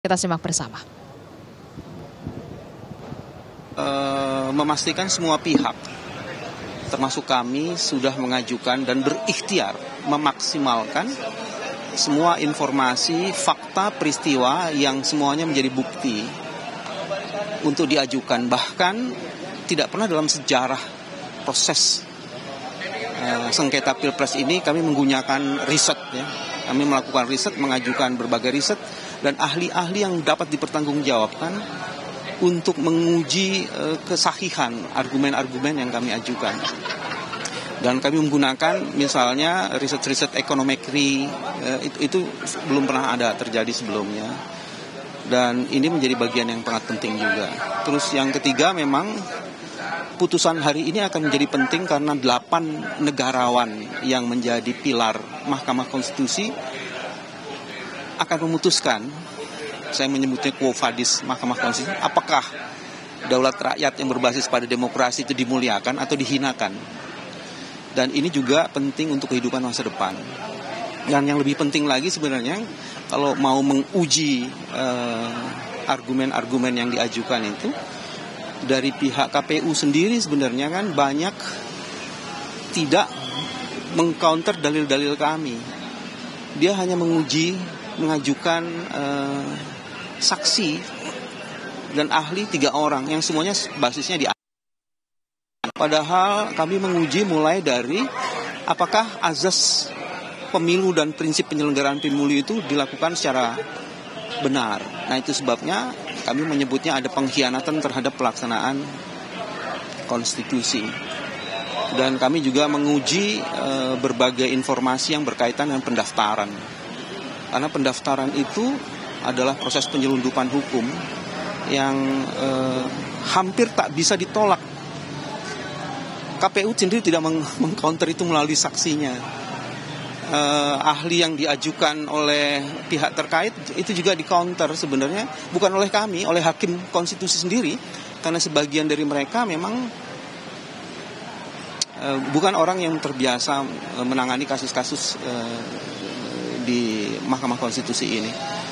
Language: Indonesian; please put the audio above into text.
Kita simak bersama. Memastikan semua pihak, termasuk kami, sudah mengajukan dan berikhtiar memaksimalkan semua informasi, fakta, peristiwa yang semuanya menjadi bukti untuk diajukan. Bahkan tidak pernah dalam sejarah proses sengketa Pilpres ini kami menggunakan riset, ya. Kami melakukan riset, mengajukan berbagai riset dan ahli-ahli yang dapat dipertanggungjawabkan untuk menguji kesahihan argumen-argumen yang kami ajukan. Dan kami menggunakan misalnya riset-riset ekonometri, itu belum pernah ada terjadi sebelumnya. Dan ini menjadi bagian yang sangat penting juga. Terus yang ketiga, memang putusan hari ini akan menjadi penting karena 8 negarawan yang menjadi pilar Mahkamah Konstitusi akan memutuskan, saya menyebutnya quo vadis Mahkamah Konstitusi, apakah daulat rakyat yang berbasis pada demokrasi itu dimuliakan atau dihinakan. Dan ini juga penting untuk kehidupan masa depan. Dan yang lebih penting lagi sebenarnya, kalau mau menguji argumen-argumen yang diajukan itu, dari pihak KPU sendiri sebenarnya kan banyak tidak mengcounter dalil-dalil kami. Dia hanya mengajukan saksi dan ahli 3 orang yang semuanya basisnya di. Padahal kami menguji mulai dari apakah azas pemilu dan prinsip penyelenggaraan pemilu itu dilakukan secara benar. Nah, itu sebabnya kami menyebutnya ada pengkhianatan terhadap pelaksanaan konstitusi. Dan kami juga menguji berbagai informasi yang berkaitan dengan pendaftaran. Karena pendaftaran itu adalah proses penyelundupan hukum yang hampir tak bisa ditolak. KPU sendiri tidak mengcounter itu melalui saksinya. Ahli yang diajukan oleh pihak terkait itu juga di-counter sebenarnya bukan oleh kami, oleh hakim konstitusi sendiri, karena sebagian dari mereka memang bukan orang yang terbiasa menangani kasus-kasus di Mahkamah Konstitusi ini.